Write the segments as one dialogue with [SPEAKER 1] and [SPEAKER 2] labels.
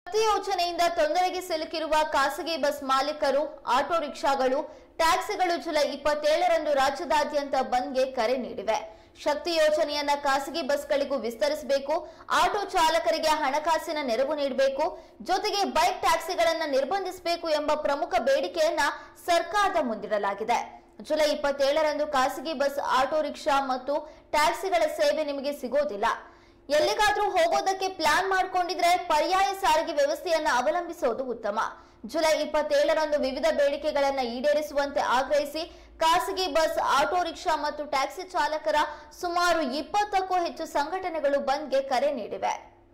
[SPEAKER 1] ಶಕ್ತಿ ಯೋಜನೆಯಿಂದ ತೊಂದರೆಗೆ ಸಿಲುಕಿರುವ ಖಾಸಗಿ ಬಸ್ ಮಾಲೀಕರು, ಆಟೋ ರಿಕ್ಷಾಗಳು, ಟ್ಯಾಕ್ಸಿಗಳು ಜುಲೈ 27ರಂದು ರಾಜ್ಯದಾದ್ಯಂತ ಬಂದ್ಗೆ ಕರೆ ನೀಡಿವೆ. ಶಕ್ತಿ ಯೋಜನೆಯನ್ನ ಖಾಸಗಿ ಬಸ್ಗಳಿಗೂ ವಿಸ್ತರಿಸಬೇಕು, ಆಟೋ ಚಾಲಕರಿಗೆ ಹಣಕಾಸಿನ ನೆರವು ನೀಡಬೇಕು, ಜೊತೆಗೆ ಬೈಕ್ ಟ್ಯಾಕ್ಸಿಗಳನ್ನ ನಿರ್ಬಂಧಿಸಬೇಕು ಎಂಬ ಪ್ರಮುಖ ಬೇಡಿಕೆಯನ್ನ ಸರ್ಕಾರದ ಮುಂದಿಡಲಾಗಿದೆ. ಜುಲೈ 27ರಂದು ಖಾಸಗಿ ಬಸ್, ಆಟೋ ರಿಕ್ಷಾ ಮತ್ತು ಟ್ಯಾಕ್ಸಿಗಳ ಸೇವೆ ನಿಮಗೆ ಸಿಗೋದಿಲ್ಲ. ಎಲ್ಲಿಗಾದ್ರೂ ಹೋಗೋದಕ್ಕೆ ಪ್ಲಾನ್ ಮಾಡ್ಕೊಂಡಿದ್ರೆ ಪರ್ಯಾಯ ಸಾರಿಗೆ ವ್ಯವಸ್ಥೆಯನ್ನ ಅವಲಂಬಿಸೋದು ಉತ್ತಮ. ಜುಲೈ 27ರಂದು ವಿವಿಧ ಬೇಡಿಕೆಗಳನ್ನ ಈಡೇರಿಸುವಂತೆ ಆಗ್ರಹಿಸಿ ಖಾಸಗಿ ಬಸ್, ಆಟೋ ರಿಕ್ಷಾ ಮತ್ತು ಟ್ಯಾಕ್ಸಿ ಚಾಲಕರ ಸುಮಾರು 20ಕ್ಕೂ ಹೆಚ್ಚು ಸಂಘಟನೆಗಳು ಬಂದ್ಗೆ ಕರೆ ನೀಡಿವೆ.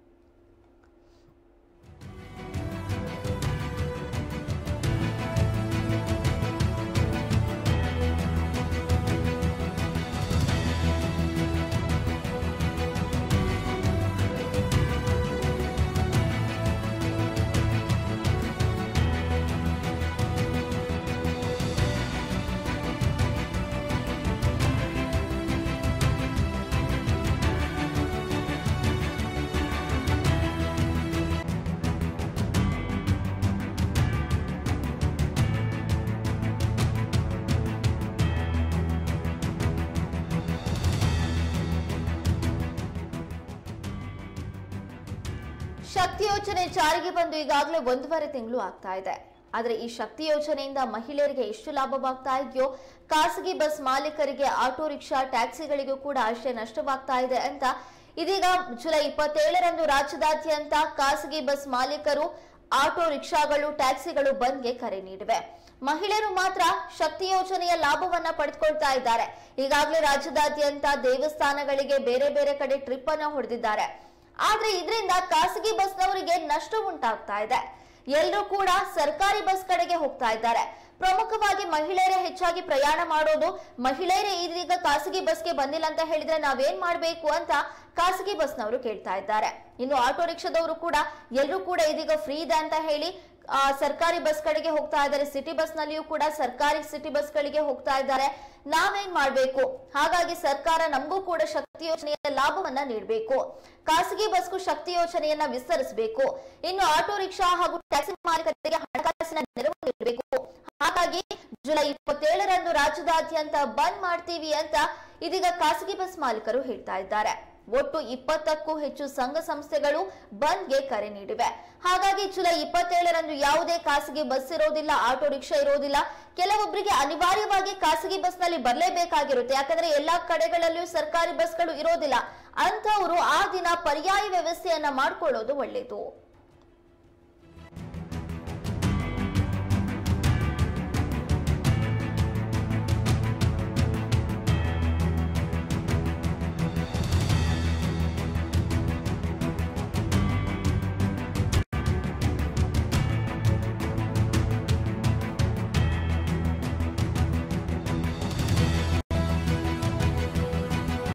[SPEAKER 1] ಶಕ್ತಿ ಯೋಜನೆ ಜಾರಿಗೆ ಬಂದು ಈಗಾಗಲೇ 1.5 ತಿಂಗಳು ಆಗ್ತಾ ಇದೆ. ಆದ್ರೆ ಈ ಶಕ್ತಿ ಯೋಜನೆಯಿಂದ ಮಹಿಳೆಯರಿಗೆ ಎಷ್ಟು ಲಾಭವಾಗ್ತಾ ಇದೆಯೋ, ಖಾಸಗಿ ಬಸ್ ಮಾಲೀಕರಿಗೆ, ಆಟೋ ರಿಕ್ಷಾ, ಟ್ಯಾಕ್ಸಿಗಳಿಗೂ ಕೂಡ ಅಷ್ಟೇ ನಷ್ಟವಾಗ್ತಾ ಇದೆ ಅಂತ ಇದೀಗ ಜುಲೈ 27ರಂದು ರಾಜ್ಯದಾದ್ಯಂತ ಖಾಸಗಿ ಬಸ್ ಮಾಲೀಕರು, ಆಟೋ ರಿಕ್ಷಾಗಳು, ಟ್ಯಾಕ್ಸಿಗಳು ಬಂದ್ಗೆ ಕರೆ ನೀಡಿವೆ. ಮಹಿಳೆಯರು ಮಾತ್ರ ಶಕ್ತಿ ಯೋಜನೆಯ ಲಾಭವನ್ನ ಪಡೆದುಕೊಳ್ತಾ ಇದ್ದಾರೆ. ಈಗಾಗಲೇ ರಾಜ್ಯದಾದ್ಯಂತ ದೇವಸ್ಥಾನಗಳಿಗೆ ಬೇರೆ ಬೇರೆ ಕಡೆ ಟ್ರಿಪ್ ಅನ್ನ ಹೊಡೆದಿದ್ದಾರೆ. ಆದ್ರೆ ಇದರಿಂದ ಖಾಸಗಿ ಬಸ್ನವರಿಗೆ ನಷ್ಟ ಉಂಟಾಗ್ತಾ ಇದೆ. ಎಲ್ಲರೂ ಕೂಡ ಸರ್ಕಾರಿ ಬಸ್ ಕಡೆಗೆ ಹೋಗ್ತಾ ಇದ್ದಾರೆ. ಪ್ರಮುಖವಾಗಿ ಮಹಿಳೆಯರೇ ಹೆಚ್ಚಾಗಿ ಪ್ರಯಾಣ ಮಾಡೋದು. ಮಹಿಳೆಯರೇ ಇದೀಗ ಖಾಸಗಿ ಬಸ್ಗೆ ಬಂದಿಲ್ಲ ಅಂತ ಹೇಳಿದ್ರೆ ನಾವೇನ್ ಮಾಡ್ಬೇಕು ಅಂತ ಖಾಸಗಿ ಬಸ್ನವರು ಕೇಳ್ತಾ ಇದ್ದಾರೆ. ಇನ್ನು ಆಟೋ ರಿಕ್ಷಾದವರು ಕೂಡ ಎಲ್ಲರೂ ಕೂಡ ಇದೀಗ ಫ್ರೀ ಇದೆ ಅಂತ ಹೇಳಿ ಸರ್ಕಾರಿ ಬಸ್ ಕಡೆಗೆ ಹೋಗ್ತಾ ಇದ್ದಾರೆ. ಸಿಟಿ ಬಸ್ ನಲ್ಲಿಯೂ ಕೂಡ ಸರ್ಕಾರಿ ಸಿಟಿ ಬಸ್ ಗಳಿಗೆ ಹೋಗ್ತಾ ಇದ್ದಾರೆ. ನಾವೇನ್ ಮಾಡ್ಬೇಕು? ಹಾಗಾಗಿ ಸರ್ಕಾರ ನಮಗೂ ಕೂಡ ಶಕ್ತಿ ಯೋಜನೆಯ ಲಾಭವನ್ನ ನೀಡಬೇಕು. ಖಾಸಗಿ ಬಸ್ಗೂ ಶಕ್ತಿ ಯೋಜನೆಯನ್ನ ವಿಸ್ತರಿಸಬೇಕು. ಇನ್ನು ಆಟೋ ರಿಕ್ಷಾ ಹಾಗೂ ಟ್ಯಾಕ್ಸಿ ಮಾಲೀಕರಿಗೆ ಹಣಕಾಸಿನ ನೆರವು ನೀಡಬೇಕು. ಹಾಗಾಗಿ ಜುಲೈ 27ರಂದು ರಾಜ್ಯದಾದ್ಯಂತ ಬಂದ್ ಮಾಡ್ತೀವಿ ಅಂತ ಇದೀಗ ಖಾಸಗಿ ಬಸ್ ಮಾಲೀಕರು ಹೇಳ್ತಾ ಇದ್ದಾರೆ. ಒಟ್ಟು 20ಕ್ಕೂ ಹೆಚ್ಚು ಸಂಘ ಸಂಸ್ಥೆಗಳು ಬಂದ್ಗೆ ಕರೆ ನೀಡಿವೆ. ಹಾಗಾಗಿ ಜುಲೈ 27ರಂದು ಯಾವುದೇ ಖಾಸಗಿ ಬಸ್ ಇರೋದಿಲ್ಲ, ಆಟೋ ರಿಕ್ಷಾ ಇರೋದಿಲ್ಲ. ಕೆಲವೊಬ್ಬರಿಗೆ ಅನಿವಾರ್ಯವಾಗಿ ಖಾಸಗಿ ಬಸ್ ನಲ್ಲಿ ಬರಲೇಬೇಕಾಗಿರುತ್ತೆ. ಯಾಕಂದ್ರೆ ಎಲ್ಲಾ ಕಡೆಗಳಲ್ಲಿಯೂ ಸರ್ಕಾರಿ ಬಸ್ಗಳು ಇರೋದಿಲ್ಲ. ಅಂತವರು ಆ ದಿನ ಪರ್ಯಾಯ ವ್ಯವಸ್ಥೆಯನ್ನ ಮಾಡ್ಕೊಳ್ಳೋದು ಒಳ್ಳೆಯದು.